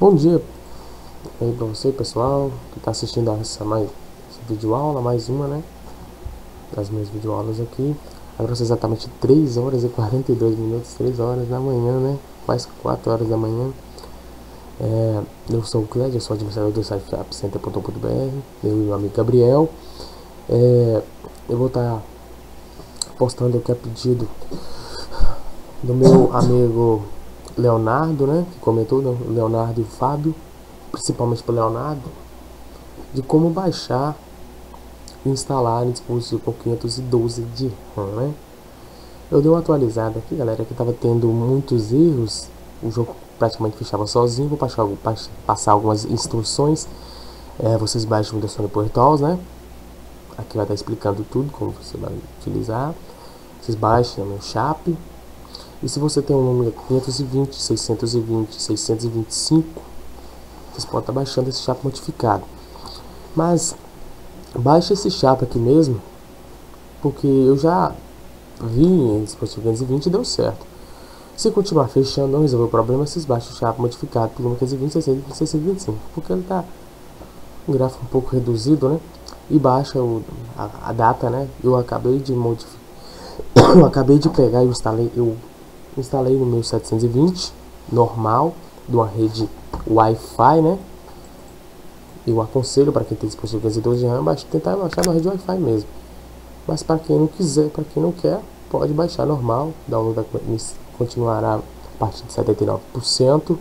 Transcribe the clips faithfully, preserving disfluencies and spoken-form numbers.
Bom dia aí pra você, pessoal, que tá assistindo essa, mais, essa videoaula, mais uma, né, das minhas videoaulas aqui. Agora são exatamente três horas e quarenta e dois minutos, três horas da manhã, né, quase quatro horas da manhã. É, eu sou o Clédio, eu sou administrador do site fiapcenter ponto com ponto br, eu e o meu amigo Gabriel. É, eu vou estar tá postando aqui a pedido do meu amigo Leonardo, né, que comentou, né, Leonardo e o Fábio, principalmente para o Leonardo, de como baixar e instalar um dispositivo com quinhentos e doze de RAM, né? Eu dei uma atualizada aqui, galera, que estava tendo muitos erros, o jogo praticamente fechava sozinho. Vou passar, passar algumas instruções. É, vocês baixam o Windows Phone Portals, né? Aqui vai estar explicando tudo, como você vai utilizar. Vocês baixam no Chap. E se você tem um número quinhentos e vinte, seiscentos e vinte, seiscentos e vinte e cinco, vocês podem estar baixando esse Chap modificado. Mas baixe esse Chap aqui mesmo, porque eu já vi em dispositivo quinhentos e vinte e deu certo. Se continuar fechando, não resolver o problema, vocês baixam o Chap modificado para quinhentos e vinte, seiscentos e vinte, seiscentos e vinte e cinco, porque ele está um gráfico um pouco reduzido, né? E baixa o, a, a data, né? Eu acabei de modificar, eu acabei de pegar e instalei, eu instalei no meu setecentos e vinte normal, de uma rede Wi-Fi, né? Eu aconselho para quem tem dispositivo quinhentos e doze de RAM, tentar baixar na rede Wi-Fi mesmo. Mas para quem não quiser, para quem não quer, pode baixar normal. O download continuará a partir de setenta e nove por cento.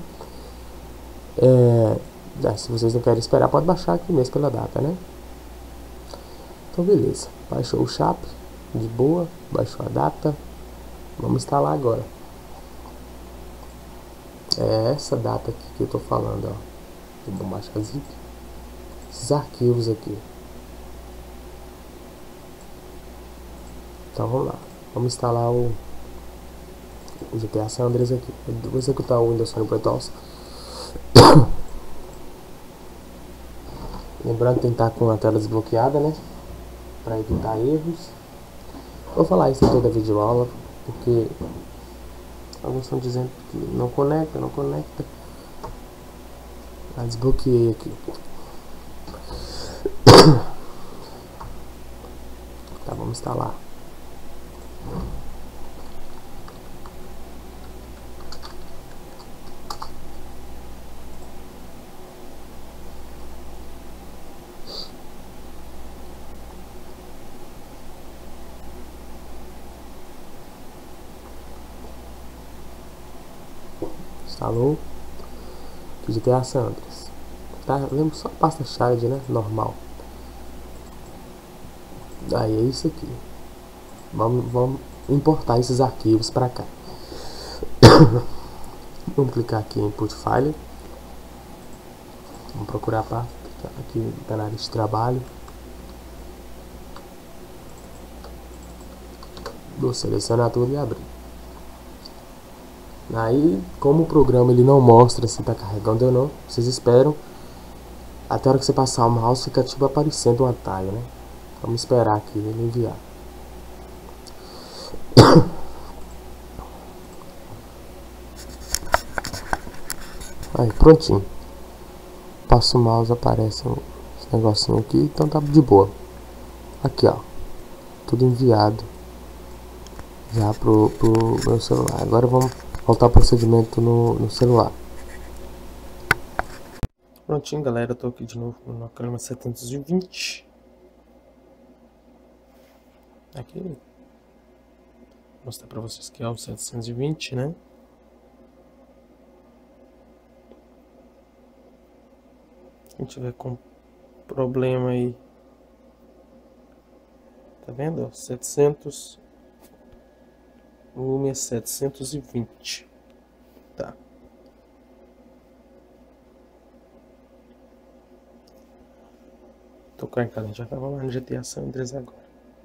É, se vocês não querem esperar, pode baixar aqui mesmo pela data, né? Então beleza, baixou o Chap, de boa, baixou a data. Vamos instalar agora. É essa data aqui que eu tô falando, ó. Vamos baixar zip. Esses arquivos aqui. Então vamos lá. Vamos instalar o, o G T A San Andreas aqui. Eu vou executar o Windows Phone Portals. Lembrando que tem que estar com a tela desbloqueada, né? Para evitar erros. Vou falar isso em toda a videoaula, porque alguns estão dizendo que não conecta, não conecta. Ah, desbloqueei aqui. Tá, vamos instalar. Instalou. Aqui G T A San Andreas. Tá, lembro só a pasta shard, né? Normal. Aí é isso aqui. Vamos, vamos importar esses arquivos para cá. Vamos clicar aqui em Input File. Vamos procurar a parte aqui na área de trabalho. Vou selecionar tudo e abrir. Aí, como o programa ele não mostra se está carregando ou não, vocês esperam até a hora que você passar o mouse, fica tipo aparecendo um atalho, né? Vamos esperar aqui ele enviar. Aí, prontinho. Passa o mouse, aparece um negocinho aqui, então tá de boa. Aqui, ó, tudo enviado já pro, pro meu celular. Agora vamos voltar ao procedimento no, no celular. Prontinho, galera, eu tô aqui de novo no Noclima setecentos e vinte. Aqui, vou mostrar pra vocês que é o setecentos e vinte, né? Quem tiver com problema aí, tá vendo? setecentos, o volume é setecentos e vinte, tá? Tô carregando, já tava lá no G T A San Andreas agora.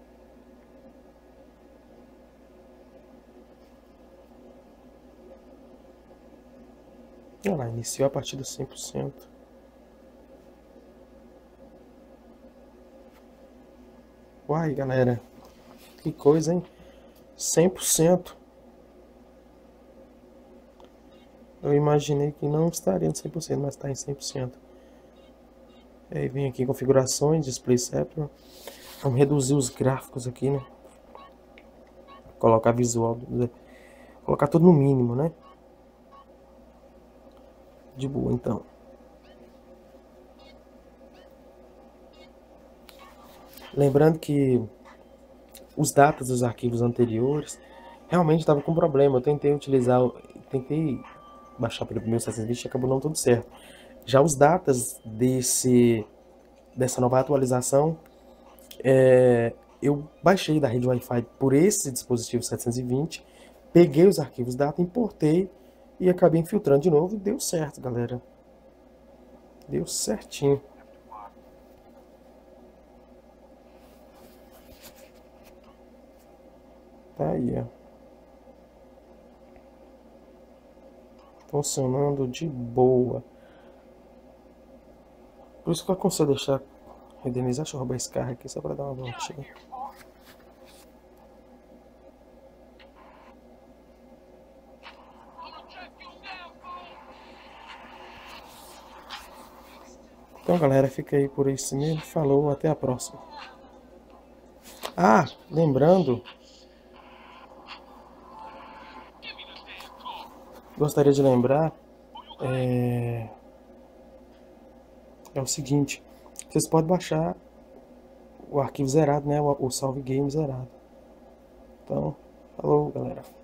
Olha lá, iniciou a partir do cem por cento. Uai, galera, que coisa, hein? cem por cento. Eu imaginei que não estaria em cem por cento, mas está em cem por cento. Aí vem aqui em configurações, display separate. Vamos reduzir os gráficos aqui, né? Colocar visual, colocar tudo no mínimo, né? De boa, então. Lembrando que os datas dos arquivos anteriores realmente estavam com problema. Eu tentei utilizar, tentei baixar pelo mil setecentos e vinte e acabou não tudo certo. Já os datas desse, dessa nova atualização, é, eu baixei da rede Wi-Fi por esse dispositivo setecentos e vinte, peguei os arquivos data, importei e acabei infiltrando de novo e deu certo, galera. Deu certinho. Tá aí, ó. Funcionando de boa. Por isso que eu aconselho deixar renderizar. Deixa eu roubar esse carro aqui só pra dar uma voltinha. Então, galera, fica aí por isso mesmo. Falou, até a próxima. Ah, lembrando, gostaria de lembrar, é, é o seguinte, vocês podem baixar o arquivo zerado, né, o, o salve game zerado. Então, falou, galera.